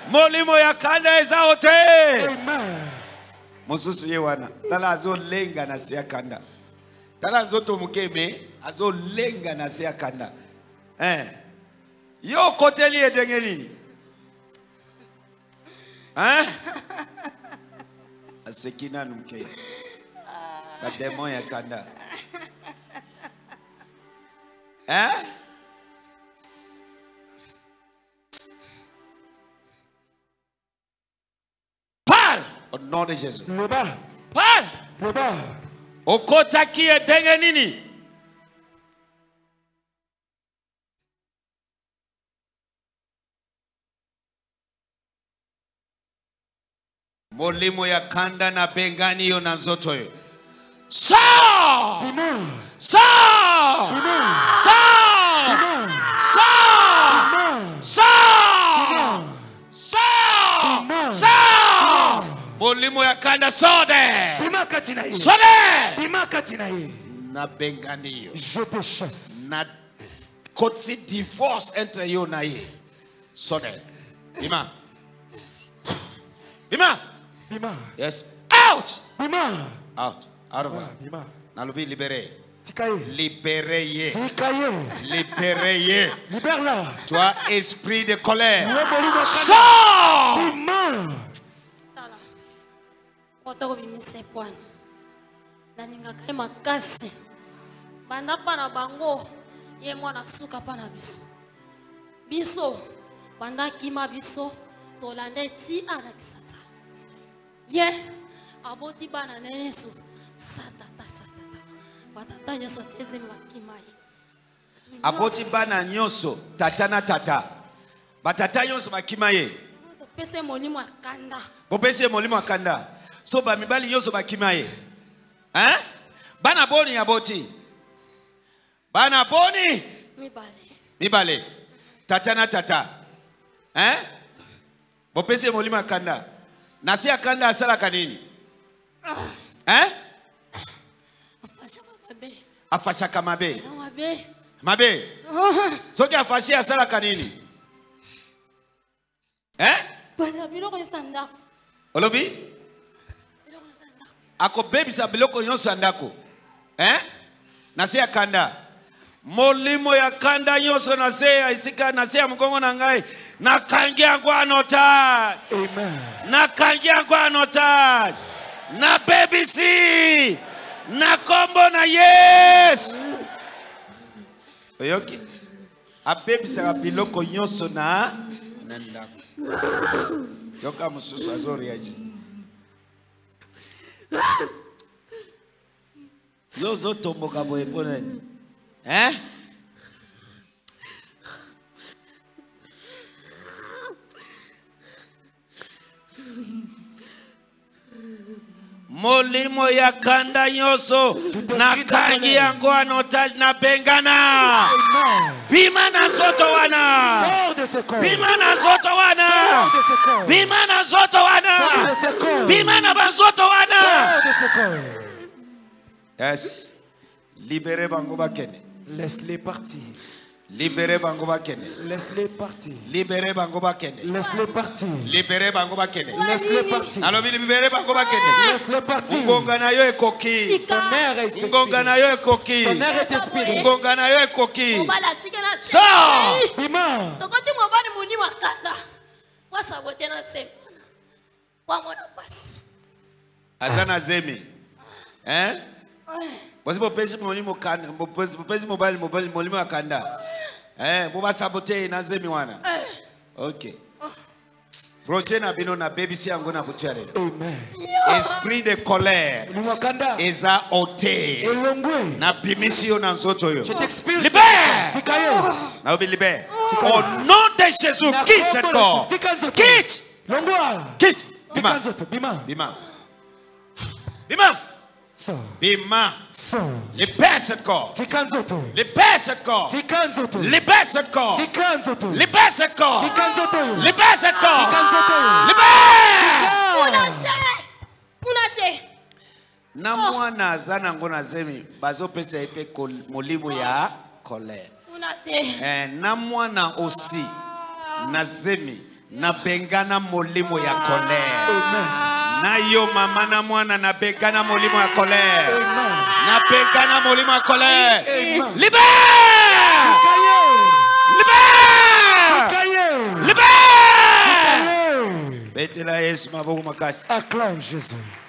Molimo ya kanda eza ote. Amen. Mosusu ye wana. Tala azo lenga na siya kanda. Tala nzoto mukeme azo lenga na siya kanda. Yo koteli edenge nini? Asekina numke. Ba demon ya kanda. Parle au nom de Jésus. Parle. Okotaki edenge nini? Molimo ya kanda na bengani yo na nzoto yo. Sa! Sa! Sa! Sa! Sa! Sa! Sa! Molimo ya kanda sode! Sode! Na bengani yo. Je te chasse. Na kotsi divorce entre yo na ye. Sode. Bima. Bima. Bima. Yes. Out. Bima. Out. Out of her. Bima. Nalubi libéré. Tikaye. Libéré. Tikaye. Libéré. Libère-la. Toi, esprit de colère. Sors. Bima. Tala. Otoko bimise pwana. Naninga kai makase. Banda pana bango. Ye mwana suka pana biso. Biso. Banda kima biso. Tolande ti ana kisasa. Ye, aboti bana nenesu satata. Batata nyoso teze makimai. Aboti bana nyoso tatana tata. Batata nyoso makimaye. Pese molimo akanda. Bopese molimo akanda. So ba mibali nyoso makimaye. Bana boni aboti. Bana boni. Mibale. Tatana tata. Bopese molimo akanda. Nasi akanda asala kanini? Afashaka mabe. Mabe. Soki afashi asala kanini? Bana biloko yosanda. Olobi? Ako baby sa biloko nyonso andako. Nasi akanda. Molimo ya kanda nyonso nase ya isika nase ya mkongo na ngai. Nakangia kwa anotaj. Amen. Nakangia kwa anotaj. Na baby si. Na kombo na yes. Oyoki. A baby sa biloko nyonso na ndako. Yoka mususu azori yaji. Zozo tomboka boye pona. Molimo ya kanda nyoso na kangi yango anotaj na bengana. Bima na zoto wana. Bima na zoto wana. Bima na zoto wana. Bima na banzoto wana. Yes. Libérez bango bakene. Laisse-les partir. Libérez bango bakene. Laisse-les partir. Libérez bango bakene. Laisse-les partir. Libérez bango bakene. Laisse-les partir. Alors libérez bango bakene. Laisse-les partir. Ngongana yo ekoki. Ton air est expiré. Ngongana yo ekoki. Ton air est expiré. Ngongana yo ekoki. Sors. Bima. Tokoti mobali muni makanda. Wasa bote na sema. Kwa mwana basi. Azana zemi. Bosi bopesi molimo kanda, bopesi mobali molimo akanda. Boba sabote na zemi wana. Okay. Prochaine abino na baby si yango na butiare. Amen. Esprit de colère. Eza ote. Na bimisi yo na nzoto yo. Je t'expire. Libère. Tikayo. Na obi libère. Au nom de Jésus, quitte cette corps. Quitte. Quitte. Bima. Bima. Bima. Bima. Bima. Libère cette corps. Libère cette corps. Libère cette corps. Libère cette corps. Libère cette corps. Libère. Na mwana zana ngona zemi bazo pesa ipe molimo ya colère. Na mwana aussi na zemi na bengana molimo ya colère. Amen. Na yo mama na mwana na bengana molimo ya colère. Na bengana molimo ya colère. Libère! Libère! Libère! Betela Yesu maboko makasi. Acclame Jésus.